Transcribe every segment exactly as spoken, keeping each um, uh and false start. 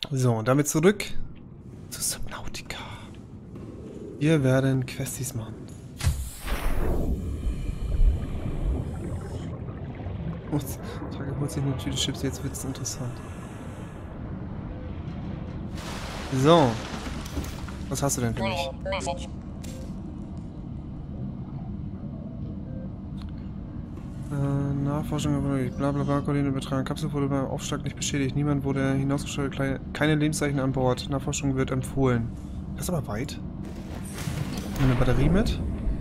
So, und damit zurück zu Subnautica. Wir werden Questies machen. Trage kurz eine Tüte Chips, jetzt wird es interessant. So. Was hast du denn für mich? Äh, Nachforschung, blablabla, Koordinate übertragen. Kapsel wurde beim Aufschlag nicht beschädigt. Niemand wurde hinausgeschleudert. Keine Lebenszeichen an Bord. Nachforschung wird empfohlen. Das ist aber weit. Nehmen wir eine Batterie mit?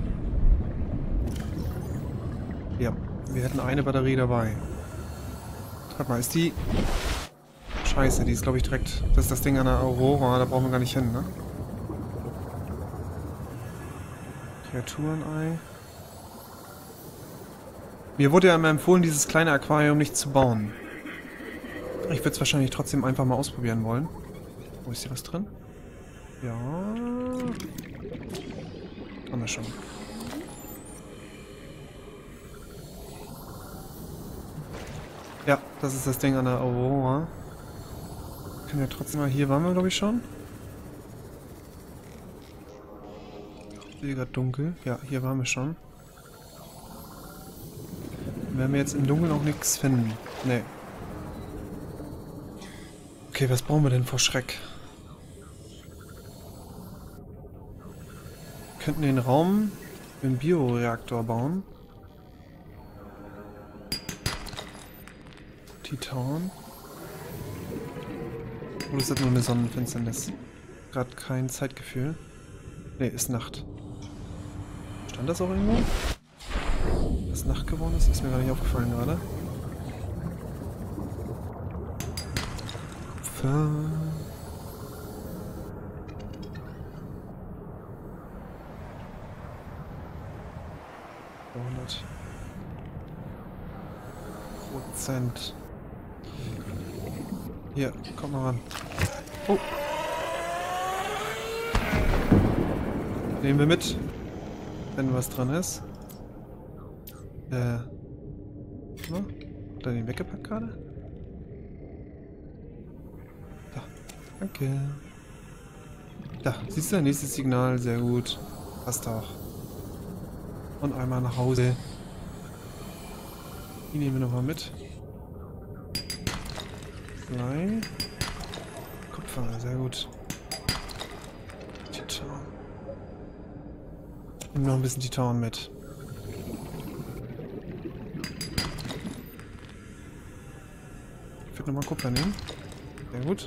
Ja, wir hätten eine Batterie dabei. Warte mal, ist die... Scheiße, die ist glaube ich direkt... Das ist das Ding an der Aurora, da brauchen wir gar nicht hin, ne? Kreaturenei. Mir wurde ja immer empfohlen, dieses kleine Aquarium nicht zu bauen. Ich würde es wahrscheinlich trotzdem einfach mal ausprobieren wollen. Wo ist hier was drin? Ja. Haben wir schon. Ja, das ist das Ding an der Aurora. Können wir trotzdem mal... Hier waren wir, glaube ich, schon. Ich sehe gerade dunkel. Ja, hier waren wir schon. Werden wir jetzt im Dunkeln auch nichts finden. Nee. Okay, was brauchen wir denn vor Schreck? Wir könnten den Raum im Bioreaktor bauen. Titan. Oder ist das nur eine Sonnenfinsternis? Gerade kein Zeitgefühl. Ne, ist Nacht. Stand das auch irgendwo? Dass Nacht geworden ist? Ist mir gar nicht aufgefallen gerade. Kupfer. zweihundert Prozent. Hier, komm mal ran. Oh. Nehmen wir mit, wenn was dran ist. Äh. Ne? Hat er den weggepackt gerade? Da. Danke. Da, siehst du, nächstes Signal, sehr gut. Passt auch. Und einmal nach Hause. Die nehmen wir nochmal mit. Blei. Kupfer, sehr gut. Titan. Nimm noch ein bisschen Titan mit. Ich würde nochmal Kupfer nehmen. Sehr gut.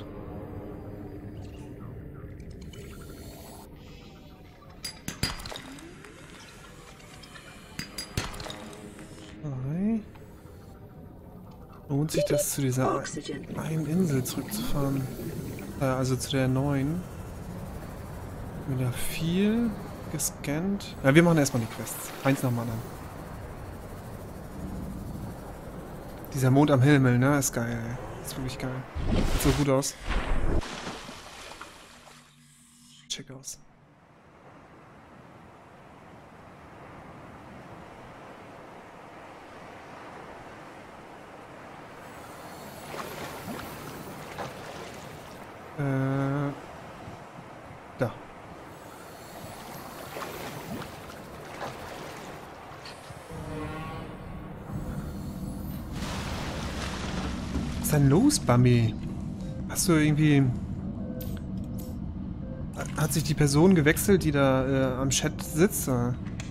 Lohnt sich das, zu dieser einen Insel zurückzufahren? Äh, also zu der neuen. Wieder viel gescannt. Ja, wir machen erstmal die Quests. Eins nach dem anderen. Dieser Mond am Himmel, ne? Ist geil, ey. Ist wirklich geil. Sieht so gut aus. Check aus. Äh, da. Was ist denn los, Bambi? Hast du irgendwie... Hat sich die Person gewechselt, die da äh, am Chat sitzt? Oder?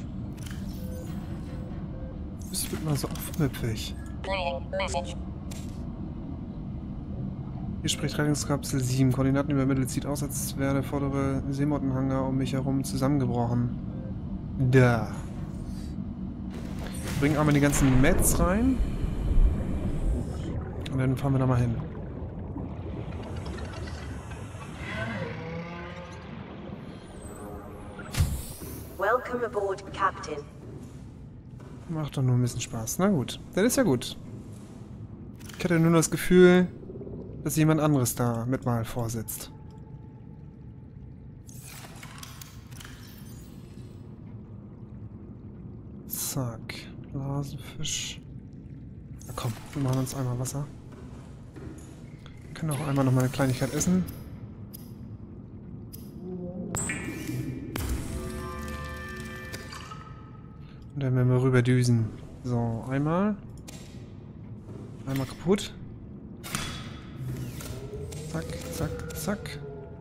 Das wird mal so aufmüpfig. Hier spricht Rettungskapsel sieben. Koordinaten übermittelt. Sieht aus, als wäre der vordere Seemottenhangar um mich herum zusammengebrochen. Da. Bringen einmal die ganzen Mets rein. Und dann fahren wir da mal hin. Welcome aboard, Captain. Macht doch nur ein bisschen Spaß. Na gut. Das ist ja gut. Ich hatte nur das Gefühl, dass jemand anderes da mit mal vorsitzt. Zack. Blasenfisch. Na komm, wir machen uns einmal Wasser. Können auch einmal noch mal eine Kleinigkeit essen. Und dann werden wir rüber düsen. So, einmal. Einmal kaputt. Zack, zack, zack.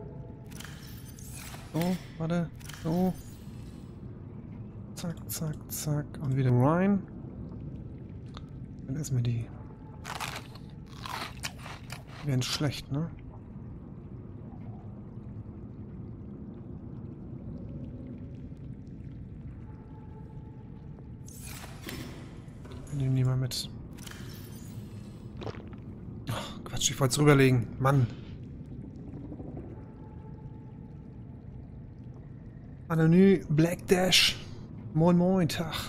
So, warte. So. Zack, zack, zack. Und wieder rein. Dann essen wir die. Die werden schlecht, ne? Wir nehmen die mal mit. Ach, Quatsch, ich wollte es rüberlegen. Mann. Anonym, Black Dash. Moin moin, Tag.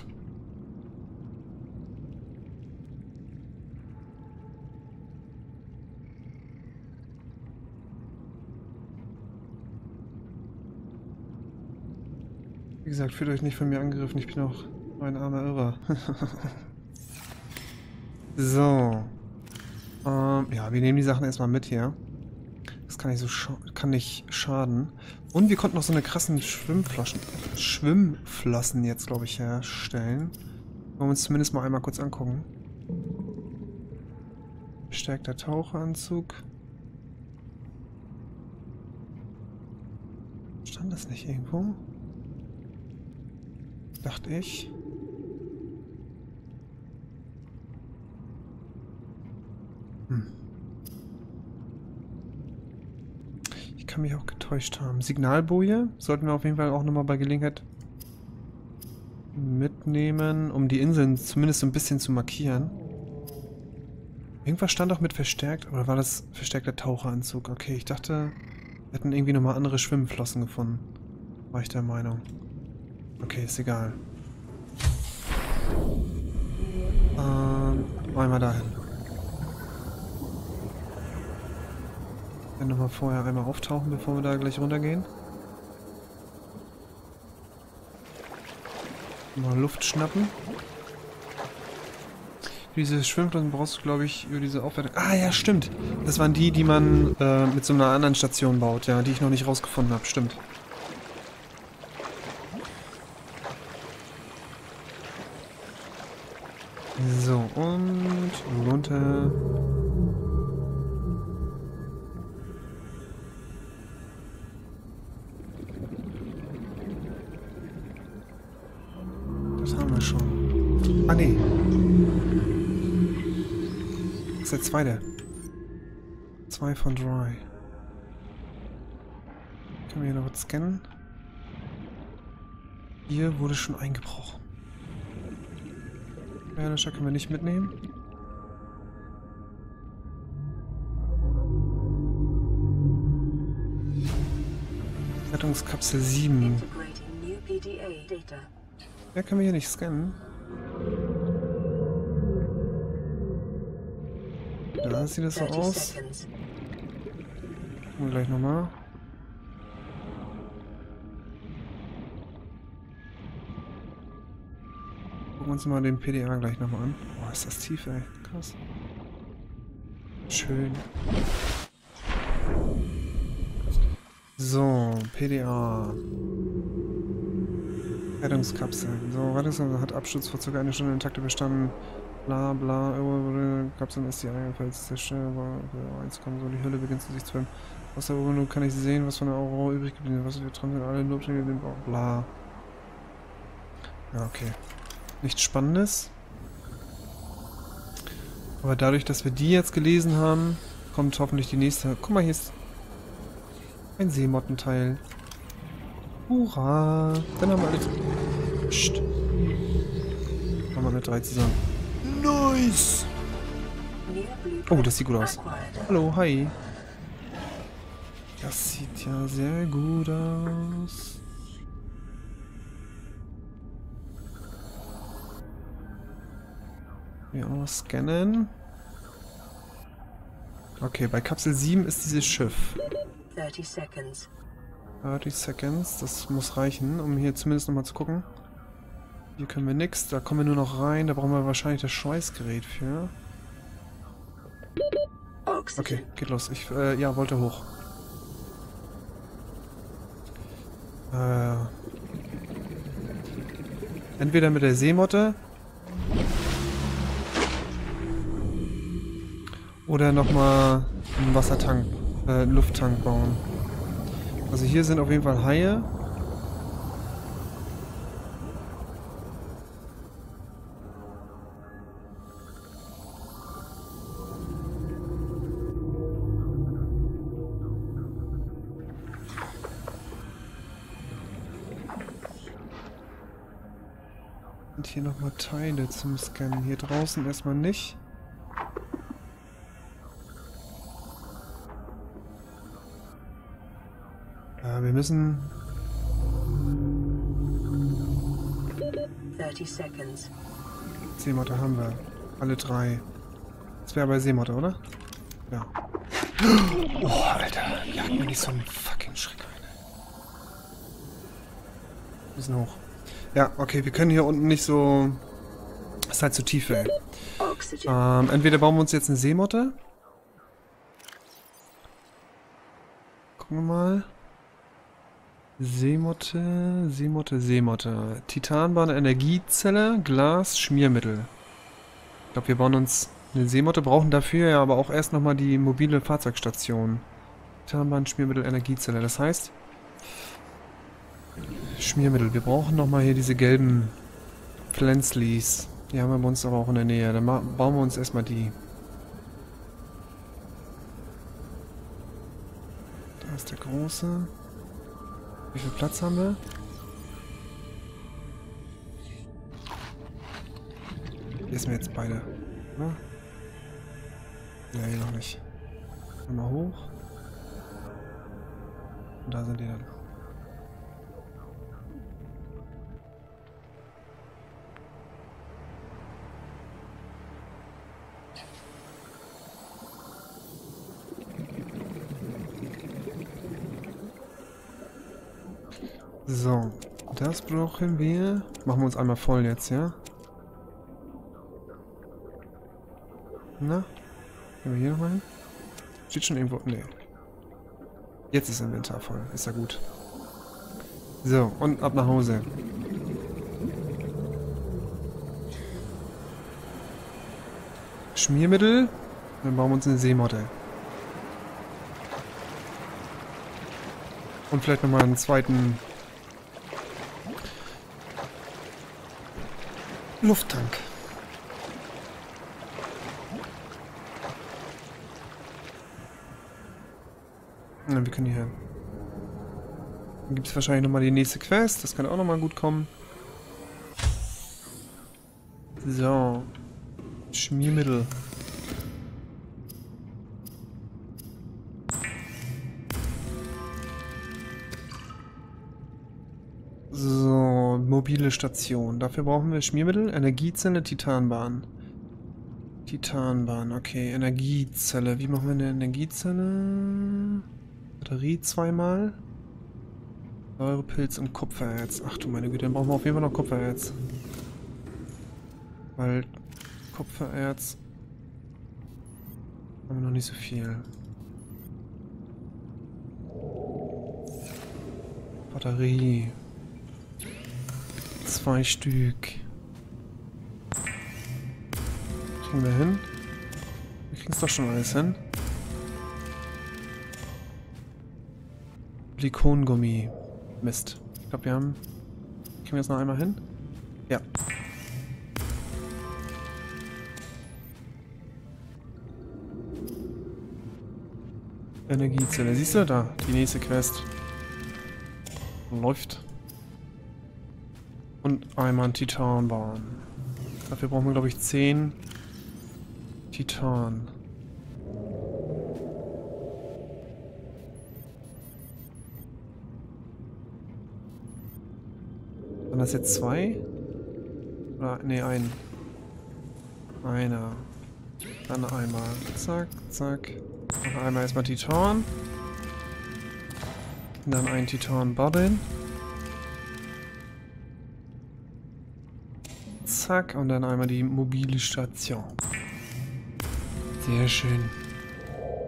Wie gesagt, fühlt euch nicht von mir angegriffen, ich bin auch ein armer Irrer. So. Ähm, ja, wir nehmen die Sachen erstmal mit hier. Das kann nicht so scha kann nicht schaden. Und wir konnten noch so eine krassen Schwimmflaschen, Schwimmflossen jetzt, glaube ich, herstellen. Wollen wir uns zumindest mal einmal kurz angucken. Verstärkter Taucheranzug. Stand das nicht irgendwo? Dachte ich. Hm. Ich kann mich auch getäuscht haben. Signalboje sollten wir auf jeden Fall auch nochmal bei Gelegenheit mitnehmen, um die Inseln zumindest so ein bisschen zu markieren. Irgendwas stand auch mit verstärkt, oder war das verstärkter Taucheranzug? Okay, ich dachte, wir hätten irgendwie nochmal andere Schwimmflossen gefunden. War ich der Meinung. Okay, ist egal. Ähm, einmal dahin. Dann nochmal vorher einmal auftauchen, bevor wir da gleich runtergehen. Mal Luft schnappen. Diese Schwimmflossen brauchst du, glaube ich, über diese Aufwertung. Ah ja, stimmt. Das waren die, die man äh, mit so einer anderen Station baut, ja, die ich noch nicht rausgefunden habe, stimmt. So, und runter. Das haben wir schon. Ah, nee. Das ist der zweite. Zwei von drei. Können wir hier noch was scannen? Hier wurde schon eingebrochen. Feuerlöscher können wir nicht mitnehmen. Rettungskapsel sieben. Ja, können wir hier nicht scannen. Da sieht es so aus. Gucken wir gleich nochmal. Gucken wir uns mal den P D A gleich nochmal an. Boah, ist das tief, ey. Krass. Schön. So, P D A. Rettungskapsel. So, Rettungskapsel hat Absturz vor circa einer Stunde intakte bestanden. Bla bla. Kapseln ist die ebenfalls zerstörbar. Eins kommen so, die Hülle beginnt zu sich zu werden. Aus der Oberfläche kann ich sehen, was von der Aurora übrig geblieben ist. Was wir dran sind, alle Lobsträger den Bauch. Bla. Ja, okay. Nichts Spannendes. Aber dadurch, dass wir die jetzt gelesen haben, kommt hoffentlich die nächste. Guck mal, hier ist ein Seemottenteil. Hurra! Dann haben wir alles. Psst. Haben wir alle drei zusammen. Nice! Oh, das sieht gut aus. Hallo, hi. Das sieht ja sehr gut aus. Wir auch noch scannen. Okay, bei Kapsel sieben ist dieses Schiff. thirty seconds. dreißig Seconds, das muss reichen, um hier zumindest nochmal zu gucken. Hier können wir nichts, da kommen wir nur noch rein, da brauchen wir wahrscheinlich das Schweißgerät für. Oh, Oxygen. Okay, geht los. Ich, äh, ja, wollte hoch. Äh, entweder mit der Seemotte oder nochmal einen Wassertank, äh, einen Lufttank bauen. Also hier sind auf jeden Fall Haie. Und hier nochmal Teile zum Scannen. Hier draußen erstmal nicht. Ja, wir müssen... thirty seconds. Seemotte haben wir. Alle drei. Das wäre bei Seemotte, oder? Ja. Oh, Alter. Ja, hat mir nicht so einen fucking Schreck rein. Wir müssen hoch. Ja, okay, wir können hier unten nicht so... Das ist halt zu tief, ey. Oxygen. Ähm, entweder bauen wir uns jetzt eine Seemotte. Gucken wir mal. Seemotte, Seemotte, Seemotte. Titanbahn, Energiezelle, Glas, Schmiermittel. Ich glaube, wir bauen uns eine Seemotte, brauchen dafür ja aber auch erst nochmal die mobile Fahrzeugstation. Titanbahn, Schmiermittel, Energiezelle. Das heißt... Schmiermittel. Wir brauchen nochmal hier diese gelben Pflänzlis. Die haben wir bei uns aber auch in der Nähe. Dann bauen wir uns erstmal die. Da ist der große. Wie viel Platz haben wir? Hier sind wir jetzt beide. Oder? Ja, hier noch nicht. Einmal hoch. Und da sind die dann. So, das brauchen wir. Machen wir uns einmal voll jetzt, ja? Na? Gehen wir hier nochmal hin? Steht schon irgendwo... Nee. Jetzt ist Inventar voll. Ist ja gut. So, und ab nach Hause. Schmiermittel. Dann bauen wir uns eine Seemotte. Und vielleicht nochmal einen zweiten... Lufttank. Na, wir können hier... Dann gibt es wahrscheinlich nochmal die nächste Quest. Das kann auch nochmal gut kommen. So. Schmiermittel. So, mobile Station. Dafür brauchen wir Schmiermittel, Energiezelle, Titanbahn. Titanbahn, okay. Energiezelle. Wie machen wir eine Energiezelle? Batterie zweimal. Säurepilz und Kupfererz. Ach du meine Güte, dann brauchen wir auf jeden Fall noch Kupfererz. Weil Kupfererz haben wir noch nicht so viel. Batterie. Zwei Stück. Kriegen wir hin? Wir kriegen es doch schon alles hin. Silikongummi. Mist. Ich glaube, wir haben... Kriegen wir jetzt noch einmal hin? Ja. Energiezelle. Siehst du? Da. Die nächste Quest. Läuft. Und einmal ein Titanbahn. Dafür brauchen wir, glaube ich, zehn Titan. Waren das jetzt zwei? Oder, ne, ein. Einer. Dann einmal. Zack, zack. Noch einmal erstmal Titan. Und dann ein Titan-Button. Zack, und dann einmal die mobile Station. Sehr schön.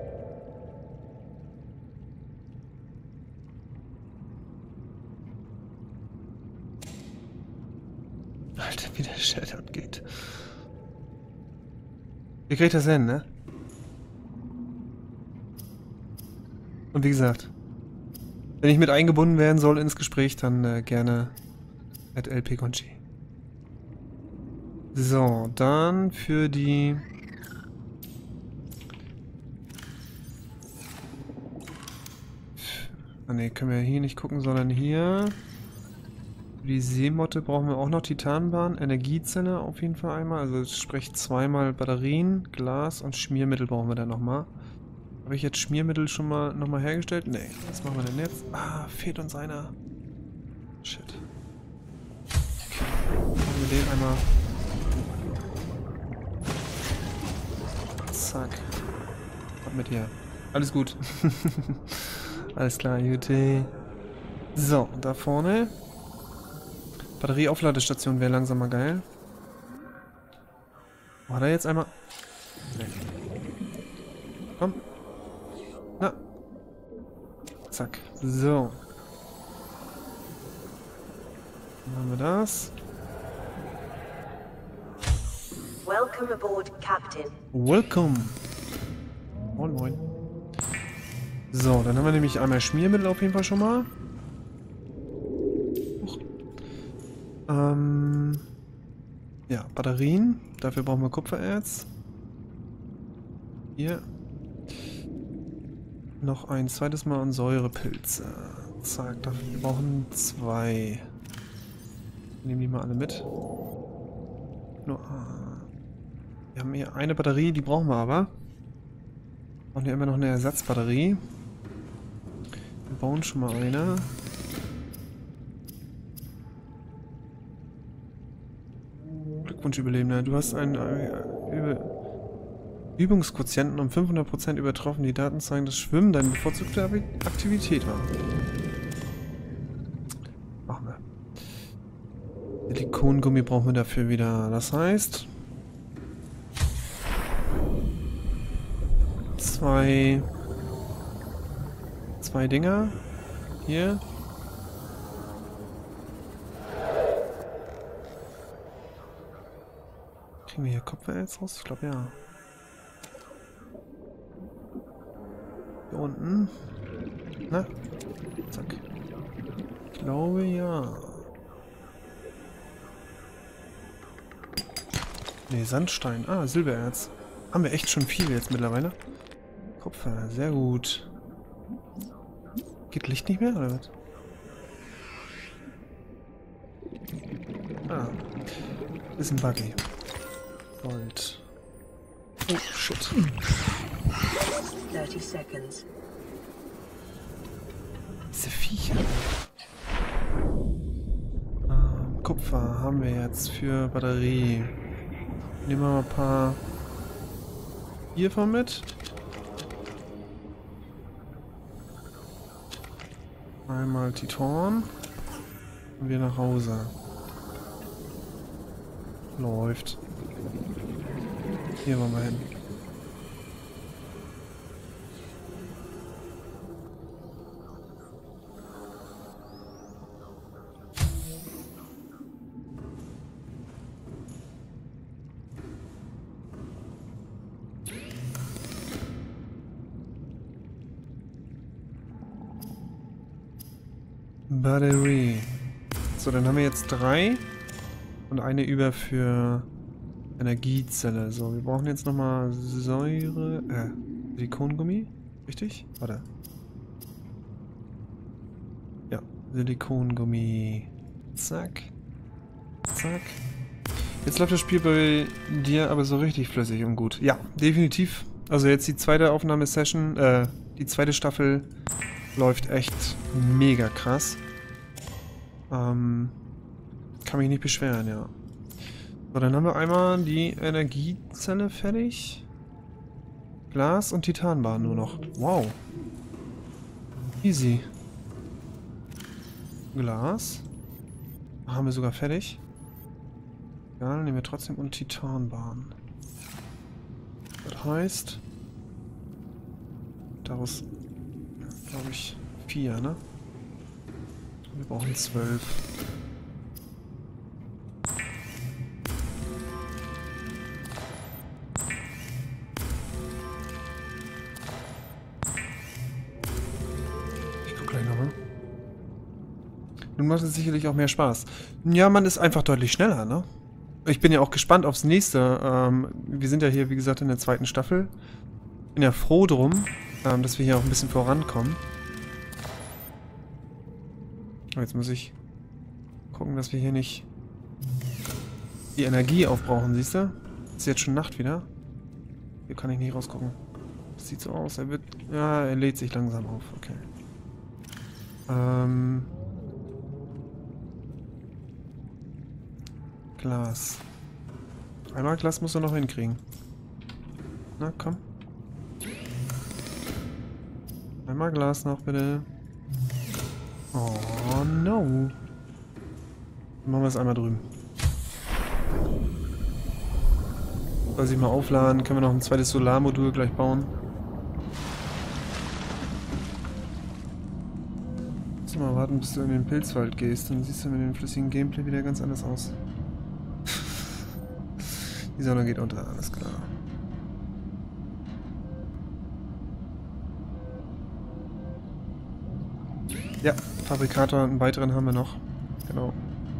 Alter, wie der Chat abgeht. Ihr kriegt das hin, ne? Und wie gesagt, wenn ich mit eingebunden werden soll ins Gespräch, dann äh, gerne at lpconchi. So, dann für die... Ah ne, können wir hier nicht gucken, sondern hier. Für die Seemotte brauchen wir auch noch Titanbahn, Energiezelle auf jeden Fall einmal. Also sprich zweimal Batterien, Glas und Schmiermittel brauchen wir dann nochmal. Habe ich jetzt Schmiermittel schon mal nochmal hergestellt? Ne, was machen wir denn jetzt? Ah, fehlt uns einer. Shit. Okay, machen wir den einmal. Zack. Ab mit dir. Alles gut. Alles klar, Juti. So, da vorne. Batterieaufladestation wäre langsam mal geil. War da jetzt einmal... Nee. Komm. Na. Zack. So. Dann haben wir das. Welcome aboard, Captain. Welcome. Moin, moin. So, dann haben wir nämlich einmal Schmiermittel auf jeden Fall schon mal. Huch. Ähm, ja, Batterien. Dafür brauchen wir Kupfererz. Hier. Noch ein zweites Mal und Säurepilze. Zack, dafür wir brauchen zwei. Nehmen die mal alle mit. Nur, wir haben hier eine Batterie, die brauchen wir aber. Und hier immer noch eine Ersatzbatterie. Wir bauen schon mal eine. Glückwunsch, Überlebender. Du hast einen äh, Übungsquotienten um fünfhundert Prozent übertroffen. Die Daten zeigen, dass Schwimmen deine bevorzugte Aktivität war. Machen wir. Silikongummi brauchen wir dafür wieder. Das heißt... Zwei... Zwei Dinger. Hier. Kriegen wir hier Kupfererz raus? Ich glaube ja. Hier unten. Na? Zack. Ich glaube ja. Ne, Sandstein. Ah, Silbererz. Haben wir echt schon viel jetzt mittlerweile. Kupfer, sehr gut. Geht Licht nicht mehr, oder was? Ah. Ist ein Buggy. Gold. Oh, shit. thirty seconds. Diese Viecher. Ähm, Kupfer haben wir jetzt für Batterie. Nehmen wir mal ein paar hiervon mit. Einmal Titan. Und wir nach Hause. Läuft. Hier wollen wir hin. Batterie. So, dann haben wir jetzt drei und eine über für Energiezelle. So, wir brauchen jetzt nochmal Säure, äh, Silikongummi, richtig? Warte. Ja, Silikongummi. Zack. Zack. Jetzt läuft das Spiel bei dir aber so richtig flüssig und gut. Ja, definitiv. Also jetzt die zweite Aufnahmesession, äh, die zweite Staffel läuft echt mega krass. Ähm, kann mich nicht beschweren, ja. So, dann haben wir einmal die Energiezelle fertig. Glas und Titanbahn nur noch. Wow. Easy. Glas. Haben wir sogar fertig. Ja, dann nehmen wir trotzdem und Titanbahn. Das heißt... Daraus... glaube ich, vier, ne? Wir brauchen zwölf. gleich nochmal. Nun macht es sicherlich auch mehr Spaß. Ja, man ist einfach deutlich schneller, ne? Ich bin ja auch gespannt aufs nächste. Ähm, wir sind ja hier, wie gesagt, in der zweiten Staffel. Bin ja froh drum, ähm, dass wir hier auch ein bisschen vorankommen. Aber jetzt muss ich gucken, dass wir hier nicht die Energie aufbrauchen, siehst du? Ist jetzt schon Nacht wieder. Hier kann ich nicht rausgucken. Das sieht so aus, er wird... Ja, er lädt sich langsam auf, okay. Ähm... Glas. Einmal Glas musst du noch hinkriegen. Na, komm. Einmal Glas noch, bitte. Oh, no. Dann machen wir es einmal drüben. Soll sich mal aufladen. Können wir noch ein zweites Solarmodul gleich bauen. Muss mal warten, bis du in den Pilzwald gehst. Dann siehst du mit dem flüssigen Gameplay wieder ganz anders aus. Die Sonne geht unter, alles klar. Ja, Fabrikator, einen weiteren haben wir noch. Genau.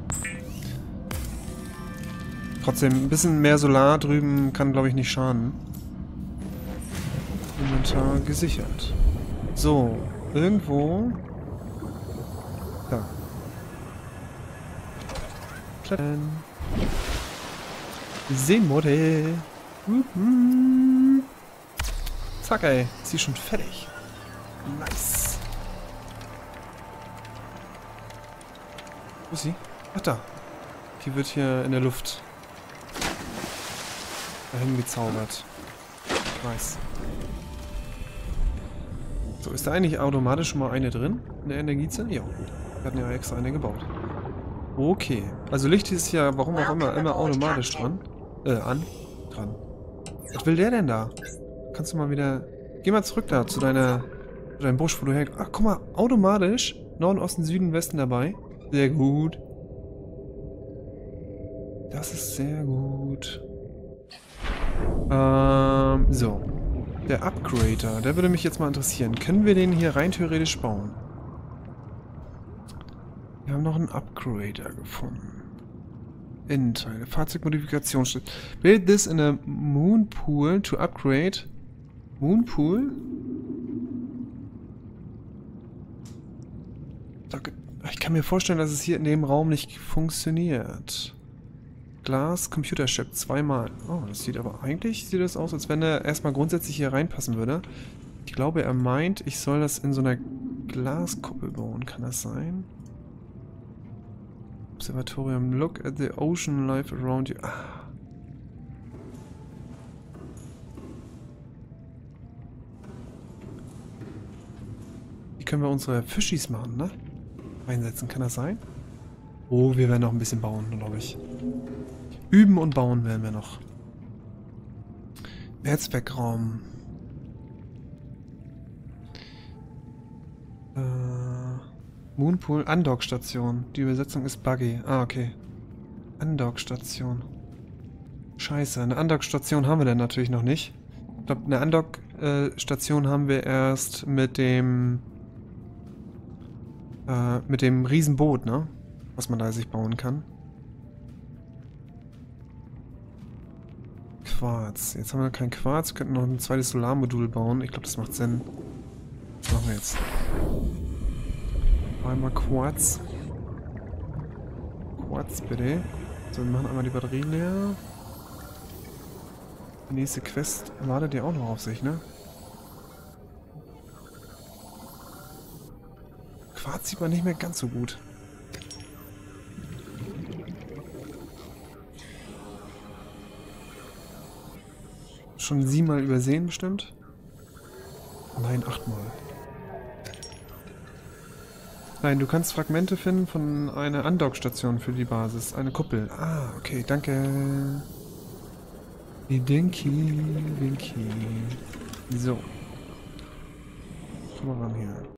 Trotzdem, ein bisschen mehr Solar drüben kann, glaube ich, nicht schaden. Inventar gesichert. So, irgendwo... Da. Klettern. Seenmodell. Mhm. Zack, ey. Ist sie schon fertig. Nice. Wo ist sie? Ach, da. Die wird hier in der Luft dahin gezaubert. Nice. So, ist da eigentlich automatisch schon mal eine drin? In der Energiezelle? Ja. Wir hatten ja extra eine gebaut. Okay. Also Licht ist ja, warum auch immer, immer automatisch dran. Äh, an. Dran. Was will der denn da? Kannst du mal wieder... Geh mal zurück da zu deiner... Zu deinem Busch, wo du her... Ach, guck mal. Automatisch. Norden, Osten, Süden, Westen dabei. Sehr gut. Das ist sehr gut. Ähm, so. Der Upgrader, der würde mich jetzt mal interessieren. Können wir den hier rein theoretisch bauen? Wir haben noch einen Upgrader gefunden. Innenteile, Fahrzeugmodifikation. Build this in a moon pool to upgrade. Moon pool? Ich kann mir vorstellen, dass es hier in dem Raum nicht funktioniert. Glas, Computerchip, zweimal. Oh, das sieht aber eigentlich sieht das aus, als wenn er erstmal grundsätzlich hier reinpassen würde. Ich glaube, er meint, ich soll das in so einer Glaskuppel bauen. Kann das sein? Observatorium. Look at the ocean life around you. Ah. Wie können wir unsere Fischis machen, ne? Einsetzen, kann das sein? Oh, wir werden noch ein bisschen bauen, glaube ich. Üben und bauen werden wir noch. Netzwerkraum. Äh, Moonpool, Undockstation. Die Übersetzung ist buggy. Ah, okay. Undockstation. Scheiße, eine Undockstation haben wir denn natürlich noch nicht. Ich glaube, eine Undockstation äh, haben wir erst mit dem äh, mit dem Riesenboot, ne? Was man da sich bauen kann. Quarz. Jetzt haben wir kein Quarz. Wir könnten noch ein zweites Solarmodul bauen. Ich glaube, das macht Sinn. Was machen wir jetzt? Einmal Quarz. Quarz, bitte. So, wir machen einmal die Batterie leer. Die nächste Quest wartet ja auch noch auf sich, ne? Quarz sieht man nicht mehr ganz so gut. Schon siebenmal übersehen bestimmt? Nein, achtmal. Nein, du kannst Fragmente finden von einer Undockstation für die Basis. Eine Kuppel. Ah, okay, danke. Dinky, Winky. So. Komm mal ran hier.